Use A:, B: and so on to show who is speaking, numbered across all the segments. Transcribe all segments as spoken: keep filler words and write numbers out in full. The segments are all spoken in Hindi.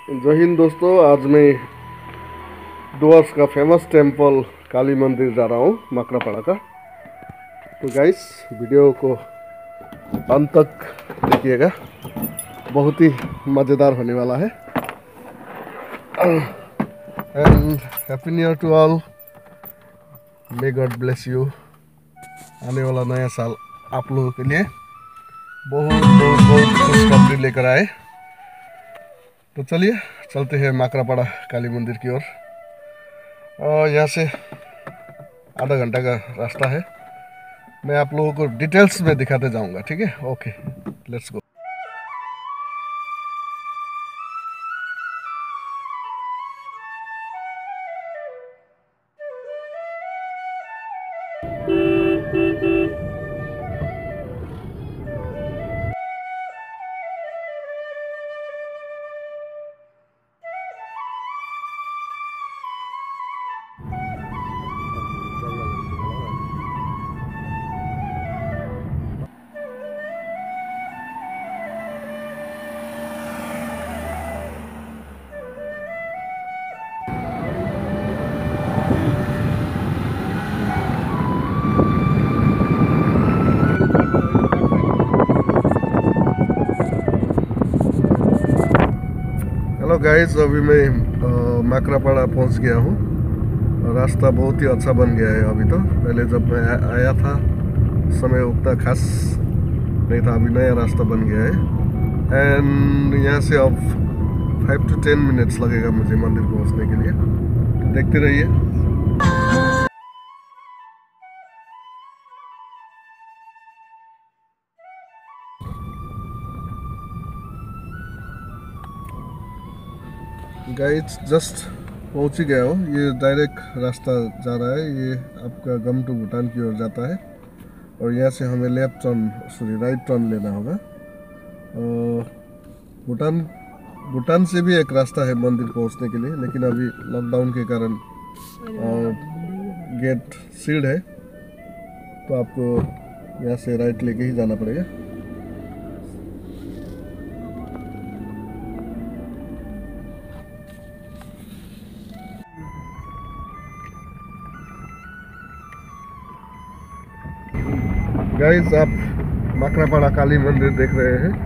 A: जय हिंद दोस्तों। आज मैं डुवर्स का फेमस टेंपल काली मंदिर जा रहा हूँ, मकरापाड़ा का। तो गाइस, वीडियो को अंत तक देखिएगा, बहुत ही मज़ेदार होने वाला है। And happy new year to all. May God bless you. आने वाला नया साल आप लोगों के लिए बहुत बहुत बहुत खुशखबरी लेकर आए। तो चलिए चलते हैं मकरापाड़ा काली मंदिर की ओर। और यहाँ से आधा घंटा का रास्ता है। मैं आप लोगों को डिटेल्स में दिखाते जाऊंगा, ठीक है? Okay, let's go. Hello guys, अभी मैं मकरापाड़ा पहुंच गया हूं। रास्ता बहुत ही अच्छा बन गया है अभी तो। पहले जब मैं आया था समय उतना खास नहीं था, अभी नया रास्ता बन गया है। एंड यहाँ से अब फाइव टू टेन मिनट्स लगेगा मुझे मंदिर पहुंचने के लिए। तो देखते रहिए। गाइस, जस्ट पहुंच ही गया हूँ। ये डायरेक्ट रास्ता जा रहा है, ये आपका गम टू भूटान की ओर जाता है। और यहाँ से हमें left turn sorry right turn लेना होगा। भूटान भूटान से भी एक रास्ता है मंदिर पहुंचने के लिए, लेकिन अभी लॉकडाउन के कारण गेट सील्ड है, तो आपको यहाँ से राइट लेके ही जाना पड़ेगा। गाइस, आप मकरापाड़ा काली मंदिर देख रहे हैं।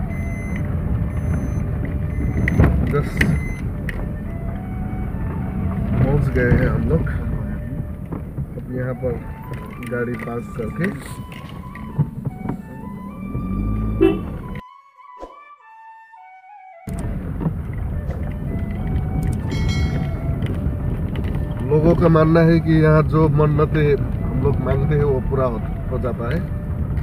A: जस्ट पहुंच गए हैं हम लोग। अब यहाँ पर गाड़ी पार्क करके लोगों का मानना है कि यहाँ जो मन्नतें हम लोग मांगते हैं वो पूरा हो, हो जाता है।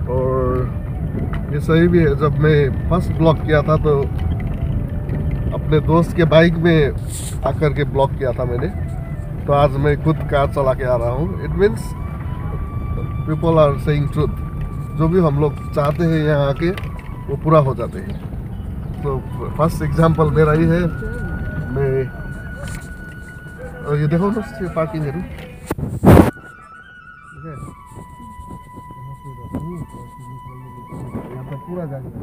A: और ये सही भी है। जब मैं फर्स्ट ब्लॉक किया था तो अपने दोस्त के बाइक में आकर के ब्लॉक किया था मैंने, तो आज मैं खुद कार चला के आ रहा हूँ। It means people are saying truth. जो भी हम लोग चाहते हैं यहाँ आके वो पूरा हो जाते हैं। तो फर्स्ट एग्जाम्पल मेरा ही है। मैं और ये देखो ना पार्किंग है, यहाँ पर पूरा गाड़ी है।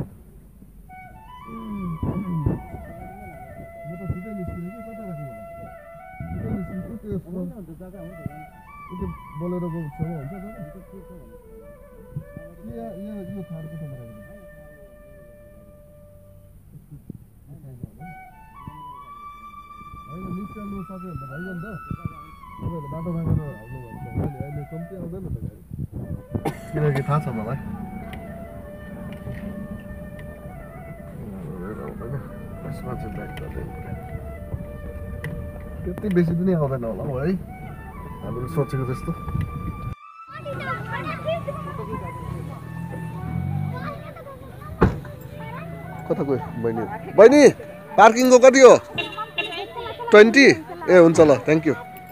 A: बोलेरो को छेउमा हुन्छ यो यो यो थारको त बराबर होइन, निस्कनु सक्यो भने त भइगयो नि त। तपाईँहरू बाटो मागेर हाल्नु भयो भने अहिले कम्ती आउँदैन त गाडी, किनकि थाहा छ मलाई यसमा चाहिँ ब्याक गर्दै त्यति बेसी पनि आउँदैन होला हौ है, हामीले सोचेको जस्तो। कता गयो बहिनी? बहिनी, पार्किङको कति हो? ट्वेन्टी? ए हुन्छ ल, थ्याङ्क यू।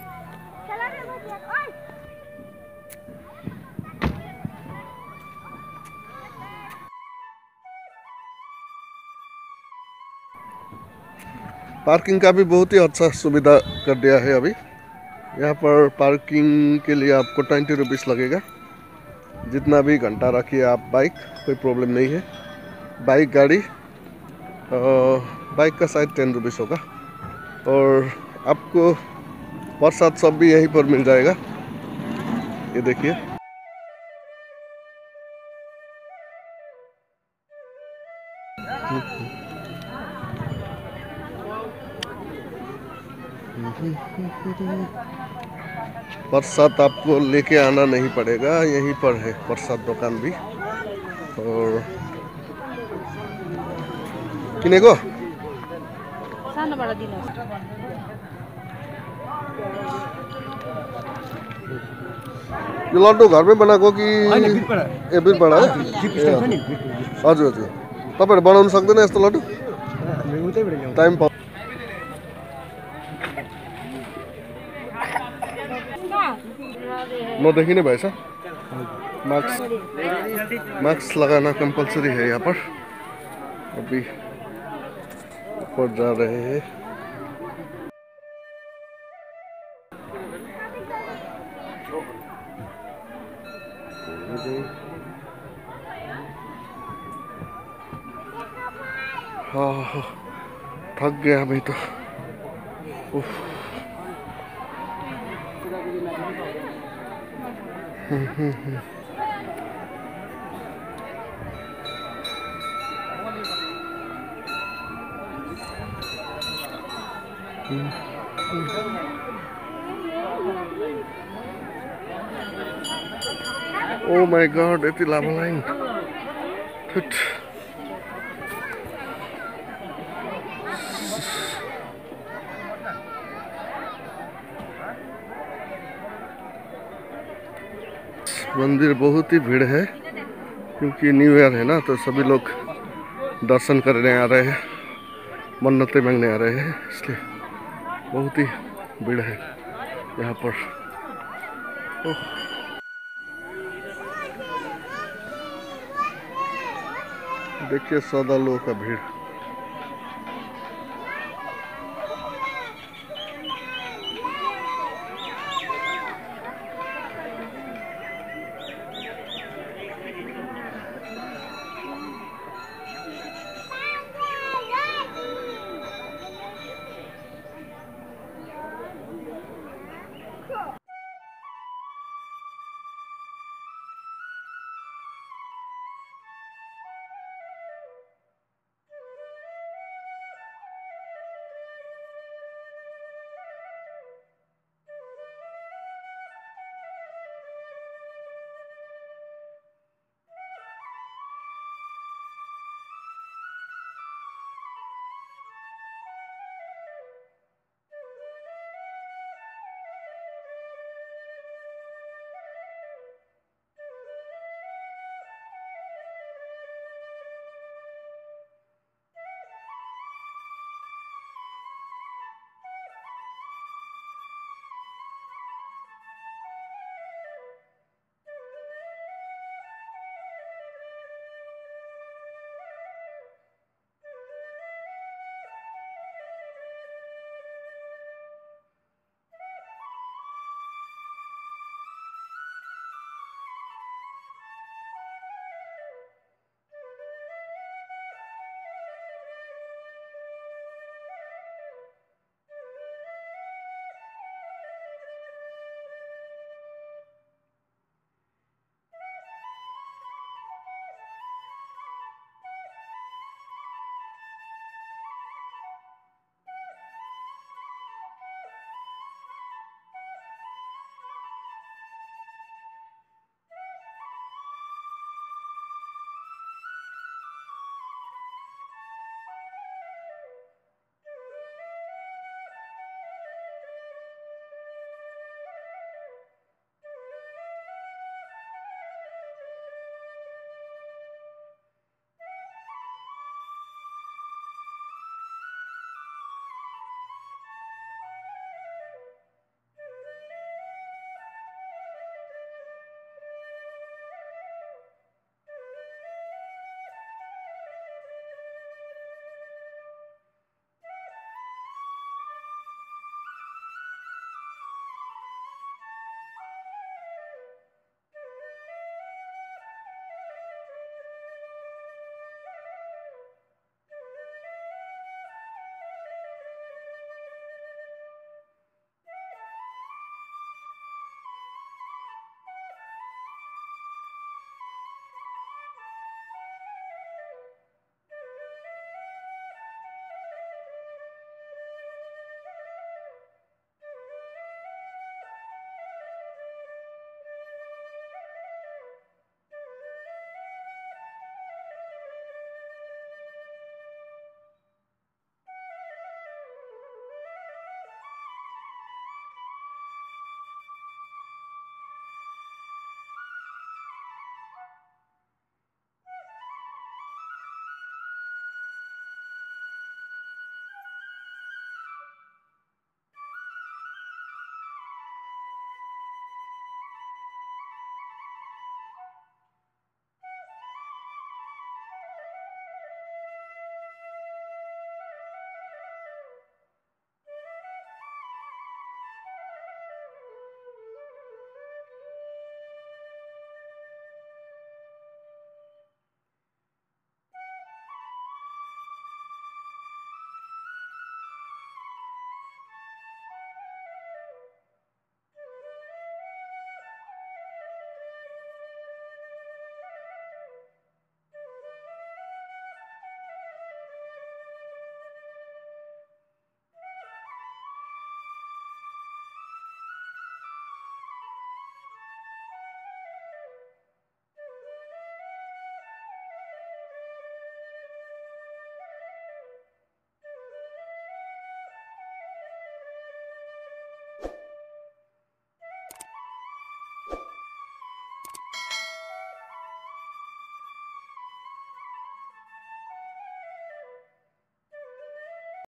A: पार्किंग का भी बहुत ही अच्छा सुविधा कर दिया है अभी। यहाँ पर पार्किंग के लिए आपको ट्वेंटी रुपीज़ लगेगा। जितना भी घंटा रखिए आप बाइक, कोई प्रॉब्लम नहीं है। बाइक गाड़ी बाइक का शायद टेन रुपीज़ होगा। और आपको प्रसाद सब भी यहीं पर मिल जाएगा। ये देखिए, प्रसाद आपको लेके आना नहीं पड़ेगा, यहीं पर है प्रसाद दुकान भी। और किनेको यो लड्डु घरमै बनाएको कि ए बिरपाडा है? हजुर हजुर, तपाईँहरू बनाउनु सक्दैन यस्तो लड्डु? टाइम पाउ नदेखि नै भएछ। मास्क मास्क लगाना कंपलसरी है यहाँ पर। अभी ऊपर जा रहे हैं। हाँ, थक गया अभी तो। उफ। हम्म हम्म हम्म। Oh my god, यति लामो लाइन। मंदिर बहुत ही भीड़ है क्योंकि न्यू ईयर है ना, तो सभी लोग दर्शन करने आ रहे हैं, मन्नतें मांगने आ रहे हैं, इसलिए बहुत ही भीड़ है यहाँ पर। देखिए श्रद्धालुओं का भीड़।